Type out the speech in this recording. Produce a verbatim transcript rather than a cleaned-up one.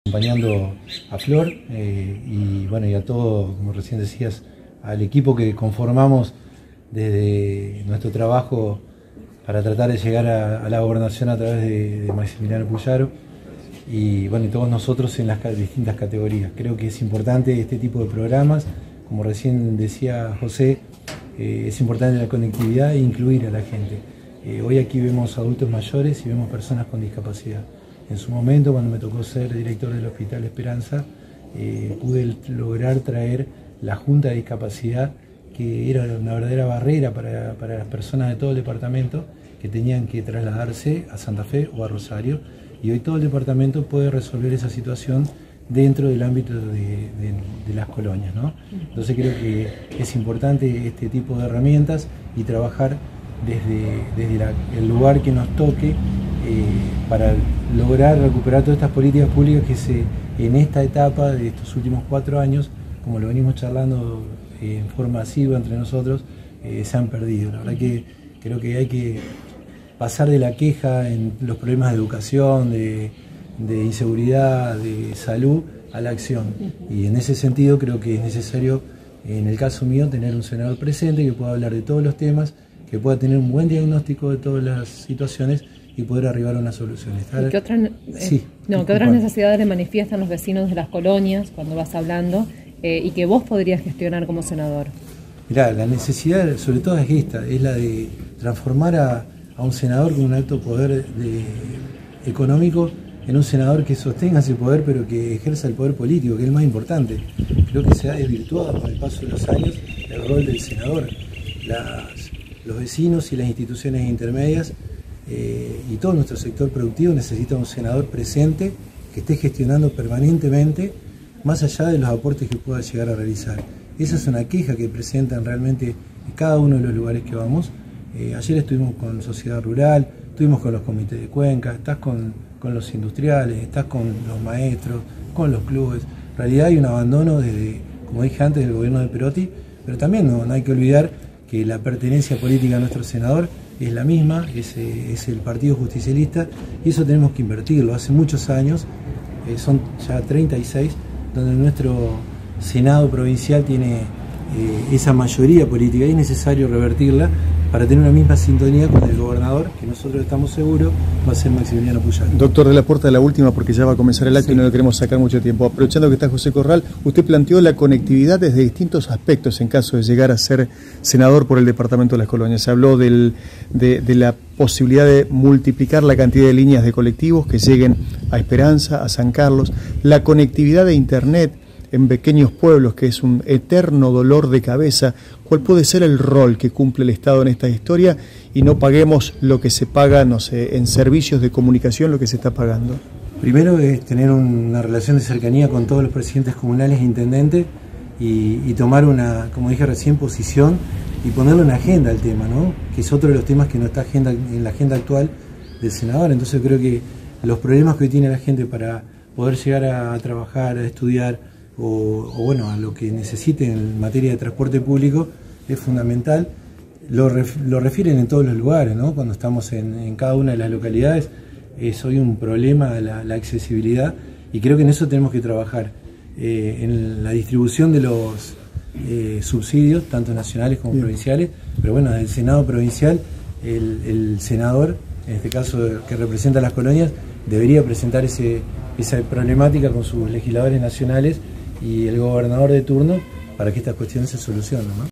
Acompañando a Flor eh, y bueno y a todo, como recién decías, al equipo que conformamos desde nuestro trabajo para tratar de llegar a, a la gobernación a través de, de Maximiliano Puyaro y bueno y todos nosotros en las distintas categorías. Creo que es importante este tipo de programas, como recién decía José, eh, es importante la conectividad e incluir a la gente. Eh, hoy aquí vemos adultos mayores y vemos personas con discapacidad. En su momento, cuando me tocó ser director del Hospital Esperanza, eh, pude lograr traer la Junta de Discapacidad, que era una verdadera barrera para, para las personas de todo el departamento que tenían que trasladarse a Santa Fe o a Rosario, y hoy todo el departamento puede resolver esa situación dentro del ámbito de, de, de las colonias, ¿no? Entonces creo que es importante este tipo de herramientas y trabajar desde, desde la, el lugar que nos toque, Eh, para lograr recuperar todas estas políticas públicas que se, en esta etapa de estos últimos cuatro años, como lo venimos charlando eh, en forma asidua entre nosotros, eh, se han perdido. La verdad que creo que hay que pasar de la queja en los problemas de educación, de, de inseguridad, de salud, a la acción. Y en ese sentido creo que es necesario, en el caso mío, tener un senador presente que pueda hablar de todos los temas, que pueda tener un buen diagnóstico de todas las situaciones y poder arribar a una solución. ¿Y qué, otra, eh, sí, no, ¿qué otras necesidades le manifiestan los vecinos de las colonias cuando vas hablando eh, y que vos podrías gestionar como senador? Mirá, la necesidad sobre todo es esta, es la de transformar a, a un senador con un alto poder de, económico en un senador que sostenga ese poder pero que ejerza el poder político, que es el más importante. Creo que se ha desvirtuado con el paso de los años el rol del senador. Las, los vecinos y las instituciones intermedias Eh, y todo nuestro sector productivo necesita un senador presente que esté gestionando permanentemente, más allá de los aportes que pueda llegar a realizar. Esa es una queja que presentan realmente en cada uno de los lugares que vamos. Eh, ayer estuvimos con Sociedad Rural, estuvimos con los comités de cuenca, estás con, con los industriales, estás con los maestros, con los clubes. En realidad hay un abandono desde, como dije antes, del gobierno de Perotti, pero también no, no hay que olvidar que la pertenencia política a nuestro senador es la misma, es, es el Partido Justicialista, y eso tenemos que invertirlo. Hace muchos años, eh, son ya treinta y seis, donde nuestro Senado provincial tiene eh, esa mayoría política y es necesario revertirla para tener una misma sintonía con el gobernador, que nosotros estamos seguros va a ser Maximiliano Puyaro. Doctor de la Puerta, la última, porque ya va a comenzar el acto sí. Y no le queremos sacar mucho tiempo. Aprovechando que está José Corral, usted planteó la conectividad desde distintos aspectos en caso de llegar a ser senador por el departamento de las colonias. Se habló del, de, de la posibilidad de multiplicar la cantidad de líneas de colectivos que lleguen a Esperanza, a San Carlos, la conectividad de internet en pequeños pueblos, que es un eterno dolor de cabeza. ¿Cuál puede ser el rol que cumple el Estado en esta historia y no paguemos lo que se paga, no sé, en servicios de comunicación, lo que se está pagando? Primero es tener una relación de cercanía con todos los presidentes comunales e intendentes y, y tomar una, como dije recién, posición y ponerle una agenda al tema, ¿no? Que es otro de los temas que no está agenda, en la agenda actual del senador. Entonces creo que los problemas que hoy tiene la gente para poder llegar a, a trabajar, a estudiar, O, o bueno, a lo que necesiten en materia de transporte público es fundamental. Lo, ref, lo refieren en todos los lugares, ¿no? Cuando estamos en, en cada una de las localidades es hoy un problema la, la accesibilidad, y creo que en eso tenemos que trabajar, eh, en la distribución de los eh, subsidios, tanto nacionales como Bien. provinciales, pero bueno, desde el Senado provincial, el, el senador, en este caso que representa a las colonias, debería presentar ese, esa problemática con sus legisladores nacionales y el gobernador de turno para que estas cuestiones se solucionen, ¿no?